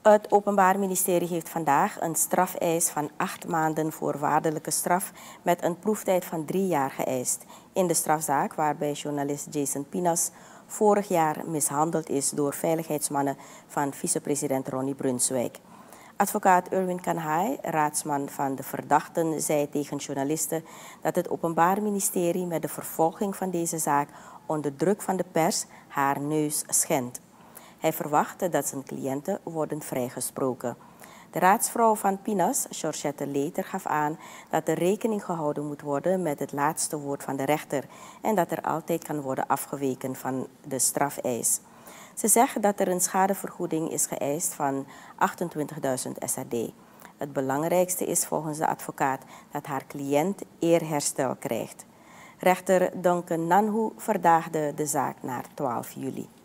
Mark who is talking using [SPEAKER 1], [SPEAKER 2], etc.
[SPEAKER 1] Het Openbaar Ministerie heeft vandaag een strafeis van 8 maanden voorwaardelijke straf met een proeftijd van 3 jaar geëist in de strafzaak waarbij journalist Jason Pinas vorig jaar mishandeld is door veiligheidsmannen van vicepresident Ronnie Brunswijk. Advocaat Erwin Kanhai, raadsman van de verdachten, zei tegen journalisten dat het Openbaar Ministerie met de vervolging van deze zaak onder druk van de pers haar neus schendt. Hij verwachtte dat zijn cliënten worden vrijgesproken. De raadsvrouw van Pinas, Georgette Leter, gaf aan dat er rekening gehouden moet worden met het laatste woord van de rechter en dat er altijd kan worden afgeweken van de strafeis. Ze zegt dat er een schadevergoeding is geëist van 28.000 SRD. Het belangrijkste is volgens de advocaat dat haar cliënt eerherstel krijgt. Rechter Duncan Nanhu verdaagde de zaak naar 12 juli.